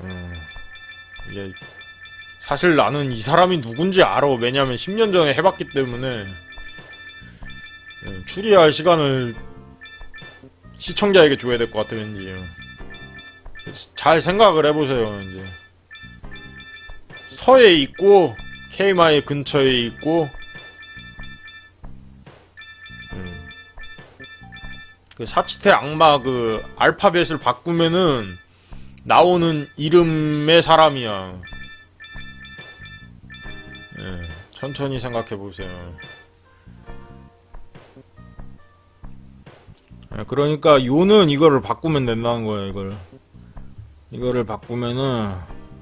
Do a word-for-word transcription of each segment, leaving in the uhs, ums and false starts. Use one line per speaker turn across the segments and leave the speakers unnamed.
음, 이게 사실 나는 이 사람이 누군지 알아. 왜냐면 십 년 전에 해봤기 때문에. 음, 추리할 시간을 시청자에게 줘야 될 것 같아 왠지. 잘 생각을 해보세요. 이제 서에 있고 케이마의 근처에 있고 음. 그 사치테 악마 그 알파벳을 바꾸면은 나오는 이름의 사람이야. 예, 천천히 생각해보세요. 예, 그러니까 요는 이거를 바꾸면 된다는 거야. 이걸 이거를 바꾸면은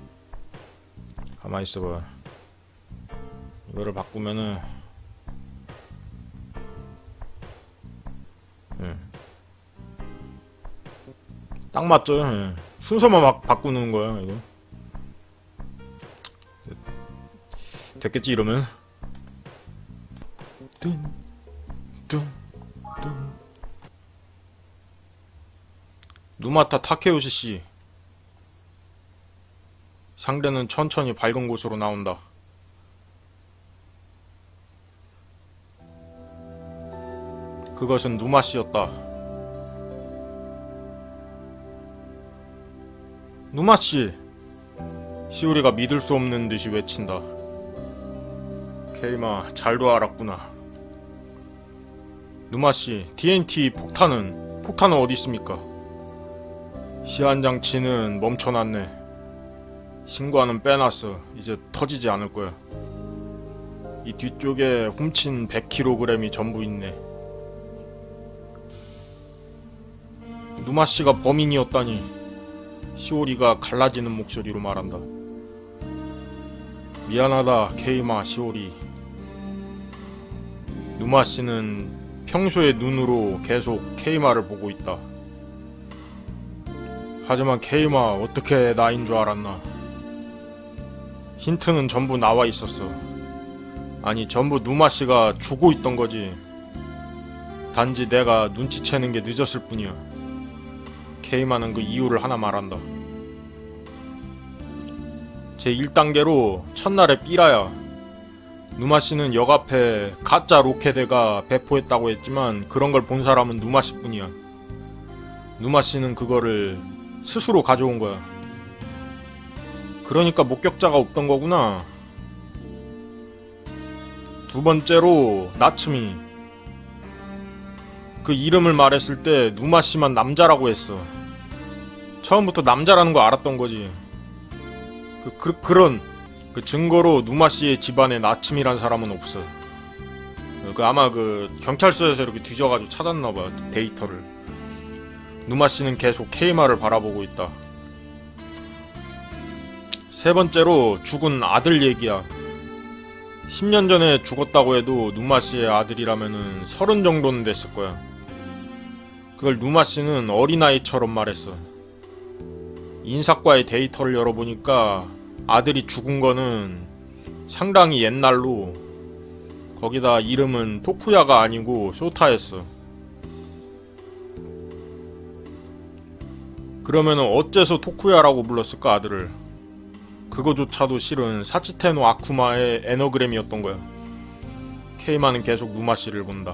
가만히 있어봐. 이거를 바꾸면은 예. 딱 맞죠? 예. 순서만 막 바꾸는 거야 이거. 됐겠지 이러면. 뚠, 뚠, 뚠. 누마타 타케요시 씨. 상대는 천천히 밝은 곳으로 나온다. 그것은 누마 씨였다. 누마 씨. 시오리가 믿을 수 없는 듯이 외친다. 케이마, 잘도 알았구나. 누마 씨, 티엔티 폭탄은 폭탄은 어디 있습니까? 시한장치는 멈춰놨네. 신관은 빼놨어. 이제 터지지 않을 거야. 이 뒤쪽에 훔친 백 킬로그램이 전부 있네. 누마씨가 범인이었다니. 시오리가 갈라지는 목소리로 말한다. 미안하다 케이마 시오리. 누마씨는 평소의 눈으로 계속 케이마를 보고 있다. 하지만 케이마 어떻게 나인 줄 알았나. 힌트는 전부 나와 있었어. 아니 전부 누마씨가 주고 있던 거지. 단지 내가 눈치채는 게 늦었을 뿐이야. 케이마는 그 이유를 하나 말한다. 제일 단계로 첫날의 삐라야. 누마씨는 역 앞에 가짜 로켓에가 배포했다고 했지만 그런 걸 본 사람은 누마씨 뿐이야. 누마씨는 그거를 스스로 가져온 거야. 그러니까 목격자가 없던 거구나. 두 번째로 나츠미. 그 이름을 말했을 때 누마씨만 남자라고 했어. 처음부터 남자라는 거 알았던 거지. 그, 그, 그런 그 증거로 누마씨의 집안에 나츠미란 사람은 없어. 그 아마 그 경찰서에서 이렇게 뒤져가지고 찾았나봐 데이터를. 누마씨는 계속 케이마를 바라보고 있다. 세 번째로 죽은 아들 얘기야. 십 년 전에 죽었다고 해도 누마씨의 아들이라면은 서른 정도는 됐을 거야. 그걸 누마씨는 어린아이처럼 말했어. 인사과의 데이터를 열어보니까 아들이 죽은 거는 상당히 옛날로, 거기다 이름은 토쿠야가 아니고 쇼타였어. 그러면은 어째서 토쿠야라고 불렀을까 아들을. 그거조차도 실은 사치테노 아쿠마의 에너그램이었던 거야. 케이마는 계속 누마씨를 본다.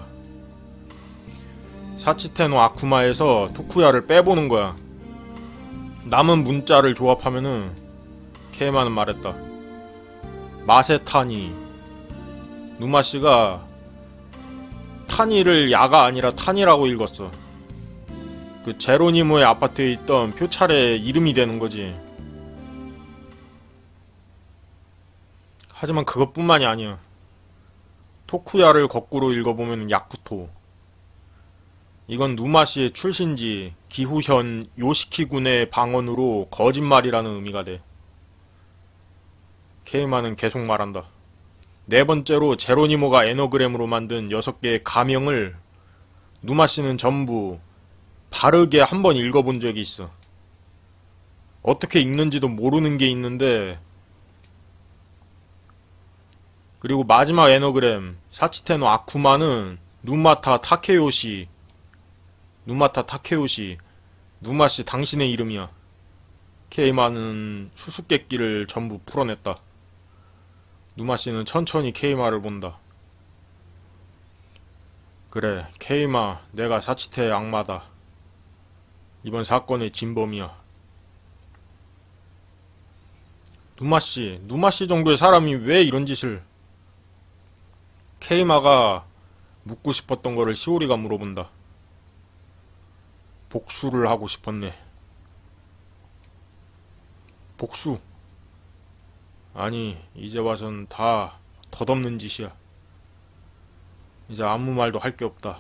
사치테노 아쿠마에서 토쿠야를 빼보는 거야. 남은 문자를 조합하면은 케이마는 말했다. 마세타니. 누마씨가 타니를 야가 아니라 타니라고 읽었어. 그 제로니모의 아파트에 있던 표차례 이름이 되는 거지. 하지만 그것뿐만이 아니야. 토쿠야를 거꾸로 읽어보면 야쿠토. 이건 누마씨의 출신지 기후현 요시키군의 방언으로 거짓말이라는 의미가 돼. 케이마는 계속 말한다. 네 번째로 제로니모가 에너그램으로 만든 여섯 개의 가명을 누마씨는 전부 바르게 한번 읽어본 적이 있어. 어떻게 읽는지도 모르는 게 있는데, 그리고 마지막 에너그램 사치테노 아쿠마는 누마타 타케요시. 누마타 타케요시. 누마씨 당신의 이름이야. 케이마는 수수께끼를 전부 풀어냈다. 누마씨는 천천히 케이마를 본다. 그래, 케이마, 내가 사치테의 악마다. 이번 사건의 진범이야. 누마씨, 누마씨 정도의 사람이 왜 이런 짓을... 케이마가 묻고 싶었던 거를 시오리가 물어본다. 복수를 하고 싶었네. 복수? 아니, 이제 와선 다 덧없는 짓이야. 이제 아무 말도 할 게 없다.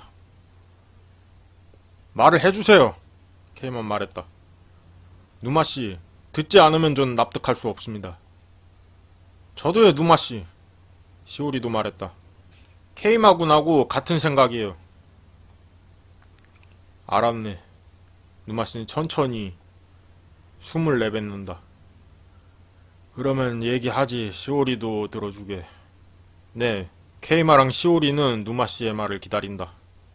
말을 해주세요. 케이만 말했다. 누마씨, 듣지 않으면 전 납득할 수 없습니다. 저도요, 누마씨. 시오리도 말했다. 케이마군하고 같은 생각이에요. 알았네. 누마씨는 천천히 숨을 내뱉는다. 그러면 얘기하지. 시오리도 들어주게. 네, 케이마랑 시오리는 누마씨의 말을 기다린다.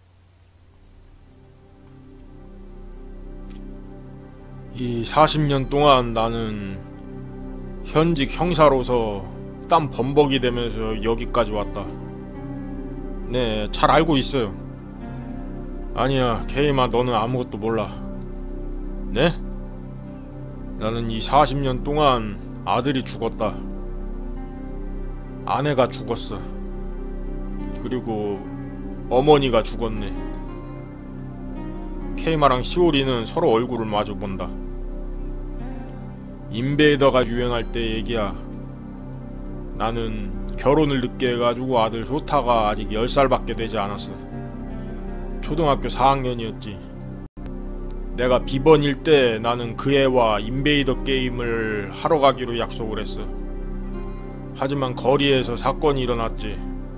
이 사십 년 동안 나는 현직 형사로서 땀 범벅이 되면서 여기까지 왔다. 네, 잘 알고 있어요. 아니야, 케이마, 너는 아무것도 몰라. 네? 나는 이 사십 년 동안 아들이 죽었다. 아내가 죽었어. 그리고 어머니가 죽었네. 케이마랑 시오리는 서로 얼굴을 마주본다. 인베이더가 유행할 때 얘기야. 나는 결혼을 늦게 해가지고 아들 소타가 아직 열 살밖에 되지 않았어. 초등학교 사 학년이었지. 내가 비번일 때 나는 그 애와 인베이더 게임을 하러 가기로 약속을 했어. 하지만 거리에서 사건이 일어났지.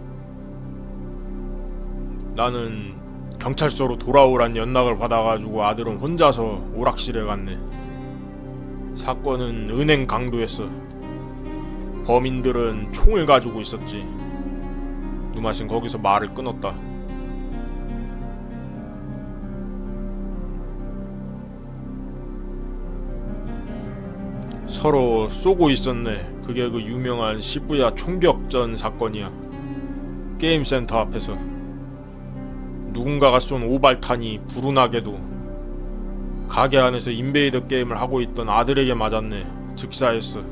나는 경찰서로 돌아오란 연락을 받아가지고 아들은 혼자서 오락실에 갔네. 사건은 은행 강도였어. 범인들은 총을 가지고 있었지. 누마신 거기서 말을 끊었다. 서로 쏘고 있었네. 그게 그 유명한 시부야 총격전 사건이야. 게임센터 앞에서 누군가가 쏜 오발탄이 불운하게도 가게 안에서 인베이더 게임을 하고 있던 아들에게 맞았네. 즉사했어.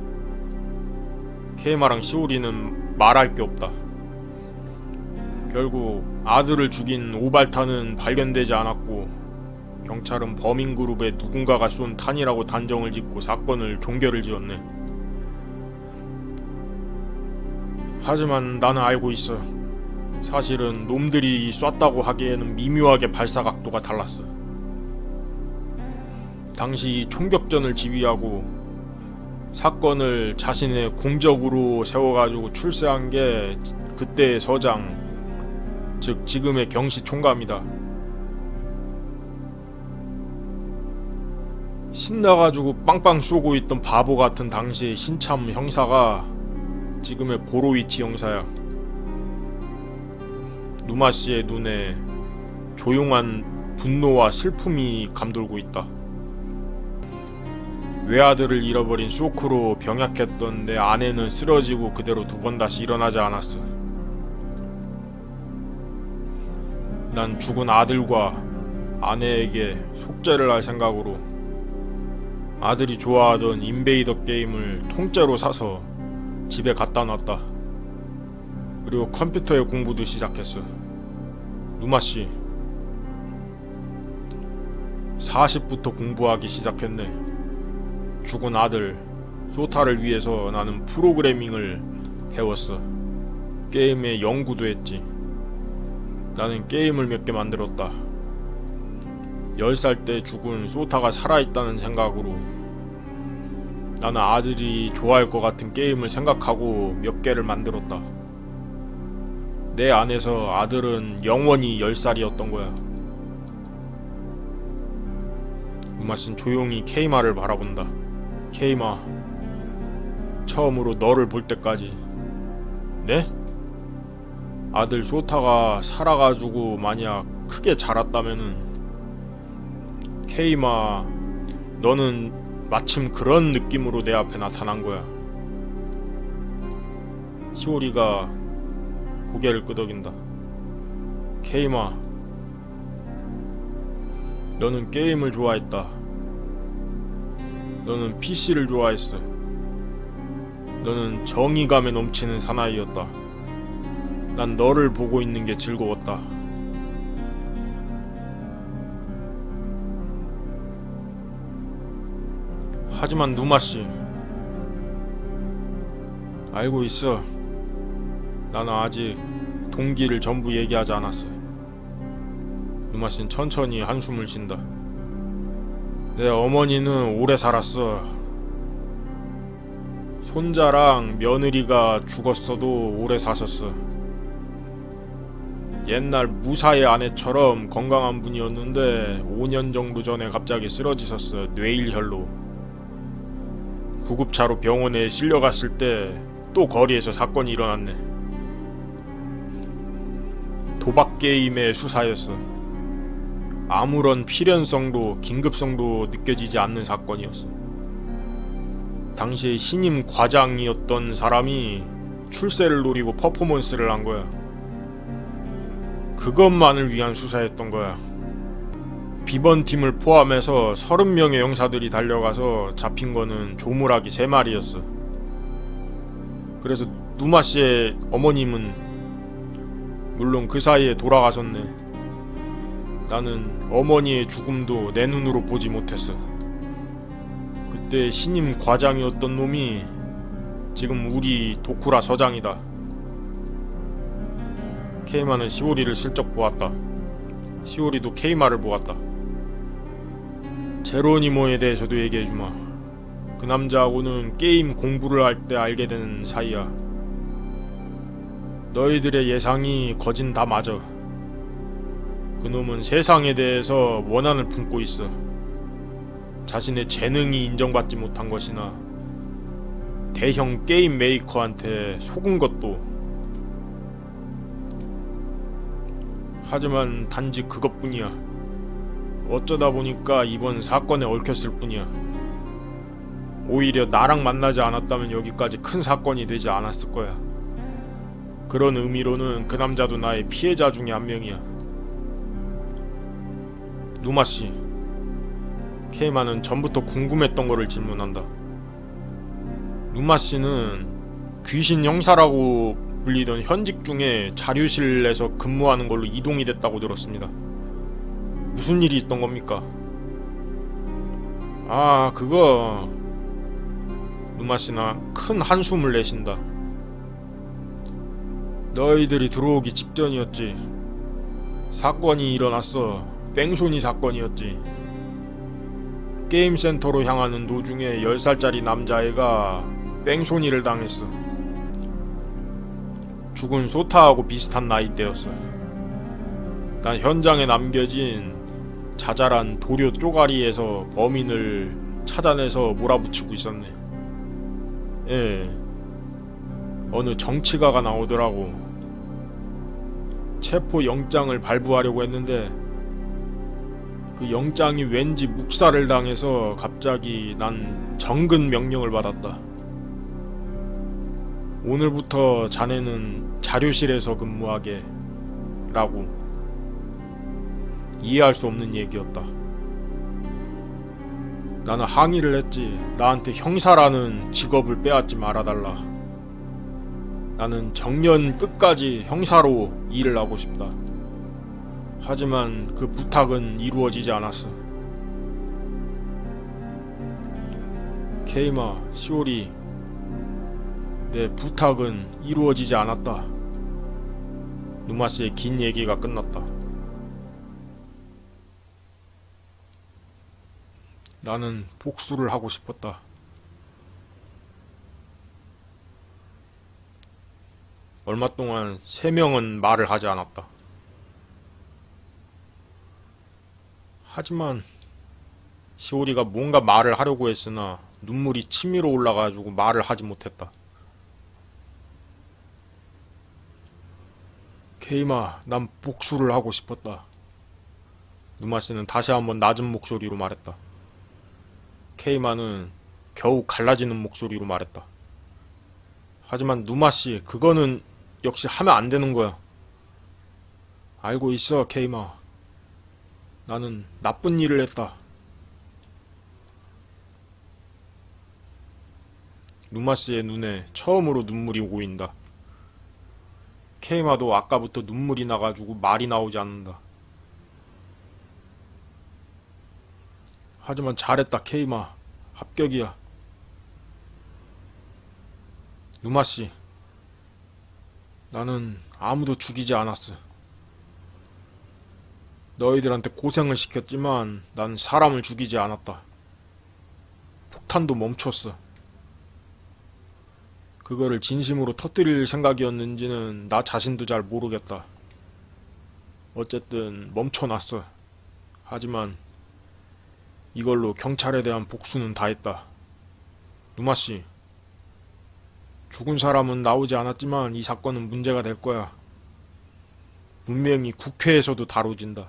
케이마랑 시오리는 말할 게 없다. 결국 아들을 죽인 오발탄은 발견되지 않았고 경찰은 범인 그룹에 누군가가 쏜 탄이라고 단정을 짓고 사건을 종결을 지었네. 하지만 나는 알고 있어. 사실은 놈들이 쐈다고 하기에는 미묘하게 발사 각도가 달랐어. 당시 총격전을 지휘하고 사건을 자신의 공적으로 세워가지고 출세한 게 그때의 서장, 즉 지금의 경시 총감이다. 신나가지고 빵빵 쏘고 있던 바보 같은 당시의 신참 형사가 지금의 고로이치 형사야. 누마씨의 눈에 조용한 분노와 슬픔이 감돌고 있다. 외아들을 잃어버린 쇼크로 병약했던 내 아내는 쓰러지고 그대로 두 번 다시 일어나지 않았어. 난 죽은 아들과 아내에게 속죄를 할 생각으로 아들이 좋아하던 인베이더 게임을 통째로 사서 집에 갖다 놨다. 그리고 컴퓨터의 공부도 시작했어. 누마씨, 사십부터 공부하기 시작했네. 죽은 아들 소타를 위해서 나는 프로그래밍을 배웠어. 게임에 연구도 했지. 나는 게임을 몇 개 만들었다. 열 살 때 죽은 소타가 살아있다는 생각으로 나는 아들이 좋아할 것 같은 게임을 생각하고 몇 개를 만들었다. 내 안에서 아들은 영원히 열 살이었던 거야. 우마신 조용히 케이마를 바라본다. 케이마, 처음으로 너를 볼 때까지. 네? 아들 소타가 살아가지고 만약 크게 자랐다면은 케이마, 너는 마침 그런 느낌으로 내 앞에 나타난 거야. 시오리가 고개를 끄덕인다. 케이마, 너는 게임을 좋아했다. 너는 피씨를 좋아했어. 너는 정의감에 넘치는 사나이였다. 난 너를 보고 있는 게 즐거웠다. 하지만 누마씨, 알고 있어. 나는 아직 동기를 전부 얘기하지 않았어. 누마씨는 천천히 한숨을 쉰다. 내 어머니는 오래 살았어. 손자랑 며느리가 죽었어도 오래 사셨어. 옛날 무사의 아내처럼 건강한 분이었는데 오 년 정도 전에 갑자기 쓰러지셨어. 뇌일혈로. 구급차로 병원에 실려갔을 때 또 거리에서 사건이 일어났네. 도박게임의 수사였어. 아무런 필연성도 긴급성도 느껴지지 않는 사건이었어. 당시에 신임 과장이었던 사람이 출세를 노리고 퍼포먼스를 한 거야. 그것만을 위한 수사였던 거야. 비번팀을 포함해서 서른 명의 형사들이 달려가서 잡힌 거는 조물아기 세 마리였어. 그래서 누마씨의 어머님은 물론 그 사이에 돌아가셨네. 나는 어머니의 죽음도 내 눈으로 보지 못했어. 그때 신임 과장이었던 놈이 지금 우리 도쿠라 서장이다. 케이마는 시오리를 슬쩍 보았다. 시오리도 케이마를 보았다. 제로니모에 대해서도 얘기해주마. 그 남자하고는 게임 공부를 할 때 알게 된 사이야. 너희들의 예상이 거진 다 맞아. 그놈은 세상에 대해서 원한을 품고 있어. 자신의 재능이 인정받지 못한 것이나 대형 게임 메이커한테 속은 것도. 하지만 단지 그것뿐이야. 어쩌다 보니까 이번 사건에 얽혔을 뿐이야. 오히려 나랑 만나지 않았다면 여기까지 큰 사건이 되지 않았을 거야. 그런 의미로는 그 남자도 나의 피해자 중에 한 명이야. 누마씨, 케이마는 전부터 궁금했던 거를 질문한다. 누마씨는 귀신 형사라고 불리던 현직 중에 자료실에서 근무하는 걸로 이동이 됐다고 들었습니다. 무슨 일이 있던 겁니까? 아, 그거... 누마씨나 큰 한숨을 내쉰다. 너희들이 들어오기 직전이었지. 사건이 일어났어. 뺑소니 사건이었지. 게임센터로 향하는 도중에 열 살짜리 남자애가 뺑소니를 당했어. 죽은 소타하고 비슷한 나이대였어. 난 현장에 남겨진 자잘한 도료 쪼가리에서 범인을 찾아내서 몰아붙이고 있었네. 예, 어느 정치가가 나오더라고. 체포 영장을 발부하려고 했는데 그 영장이 왠지 묵살을 당해서 갑자기 난 정근 명령을 받았다. 오늘부터 자네는 자료실에서 근무하게 라고. 이해할 수 없는 얘기였다. 나는 항의를 했지. 나한테 형사라는 직업을 빼앗지 말아달라. 나는 정년 끝까지 형사로 일을 하고 싶다. 하지만 그 부탁은 이루어지지 않았어. 케이마, 시오리, 내 부탁은 이루어지지 않았다. 누마씨의 긴 얘기가 끝났다. 나는 복수를 하고 싶었다. 얼마 동안 세 명은 말을 하지 않았다. 하지만 시오리가 뭔가 말을 하려고 했으나 눈물이 치밀어 올라가지고 말을 하지 못했다. 케이마, 난 복수를 하고 싶었다. 누마씨는 다시 한번 낮은 목소리로 말했다. 케이마는 겨우 갈라지는 목소리로 말했다. 하지만 누마씨, 그거는 역시 하면 안 되는 거야. 알고 있어, 케이마. 나는 나쁜 일을 했다. 누마씨의 눈에 처음으로 눈물이 고인다. 케이마도 아까부터 눈물이 나가지고 말이 나오지 않는다. 하지만 잘했다, 케이마. 합격이야. 누마씨, 나는 아무도 죽이지 않았어. 너희들한테 고생을 시켰지만 난 사람을 죽이지 않았다. 폭탄도 멈췄어. 그거를 진심으로 터뜨릴 생각이었는지는 나 자신도 잘 모르겠다. 어쨌든 멈춰놨어. 하지만 이걸로 경찰에 대한 복수는 다 했다. 누마씨, 죽은 사람은 나오지 않았지만 이 사건은 문제가 될 거야. 분명히 국회에서도 다뤄진다.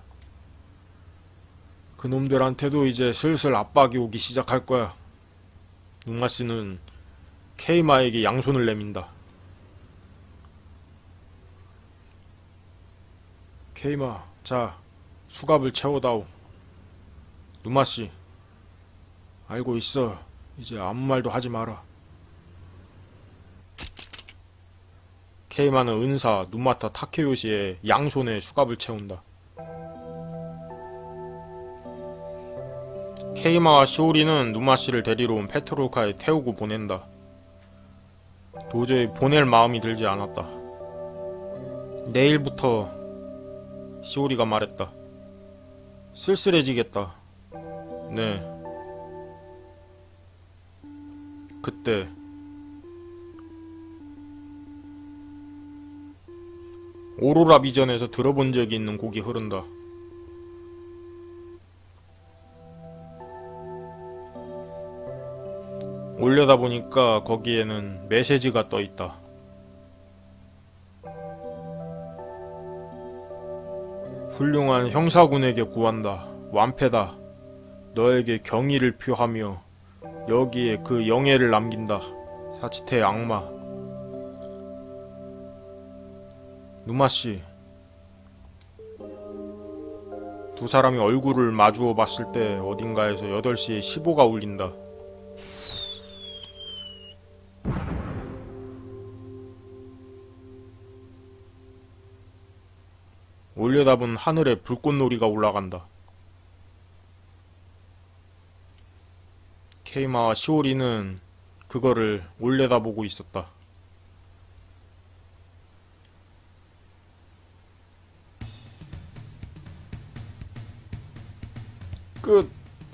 그놈들한테도 이제 슬슬 압박이 오기 시작할 거야. 누마씨는 케이마에게 양손을 내민다. 케이마, 자, 수갑을 채워다오. 누마씨, 알고 있어. 이제 아무 말도 하지 마라. 케이마는 은사 누마타 타케요시의 양손에 수갑을 채운다. 케이마와 시오리는 누마씨를 데리러 온 페트롤카에 태우고 보낸다. 도저히 보낼 마음이 들지 않았다. 내일부터, 시오리가 말했다. 쓸쓸해지겠다. 네. 그때 오로라 비전에서 들어본 적이 있는 곡이 흐른다. 올려다보니까 거기에는 메시지가 떠있다. 훌륭한 형사군에게 구한다. 완패다. 너에게 경의를 표하며 여기에 그 영예를 남긴다. 사치테의 악마. 누마씨, 두 사람이 얼굴을 마주어 봤을 때 어딘가에서 여덟 시에 십오가 울린다. 올려다본 하늘에 불꽃놀이가 올라간다. 케이마와 시오리는 그거를 올려다보고 있었다. 끝.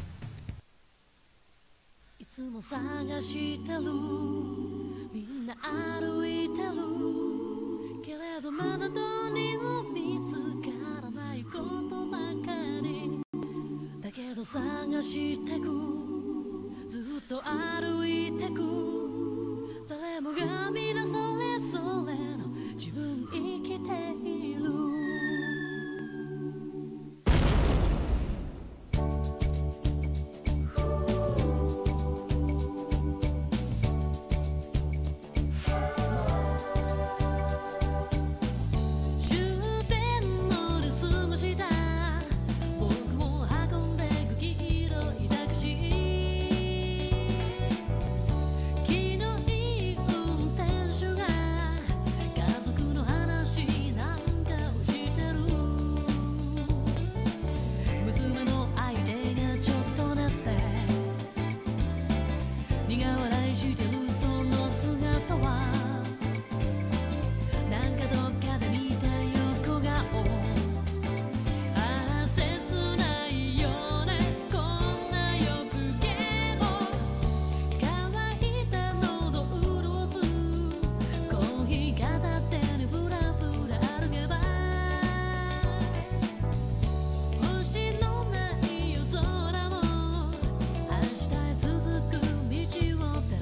いつも探してるみんな歩いてるけれどまだどうにも見つからないことばかりだけど探してくずっと歩いてく誰もが皆それぞれの自分生きている明日へ続く道を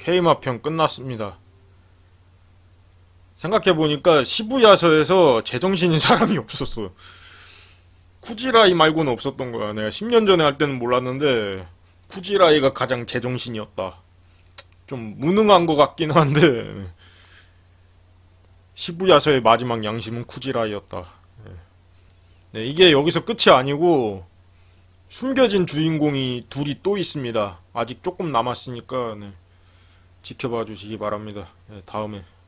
K마 편 끝났습니다. 생각해보니까 시부야서에서 제정신인 사람이 없었어. 쿠지라이 말고는 없었던 거야. 내가 십 년 전에 할 때는 몰랐는데 쿠지라이가 가장 제정신이었다. 좀 무능한 것 같긴 한데 시부야서의 마지막 양심은 쿠지라이였다. 네, 이게 여기서 끝이 아니고 숨겨진 주인공이 둘이 또 있습니다. 아직 조금 남았으니까 네, 지켜봐 주시기 바랍니다. 네, 다음에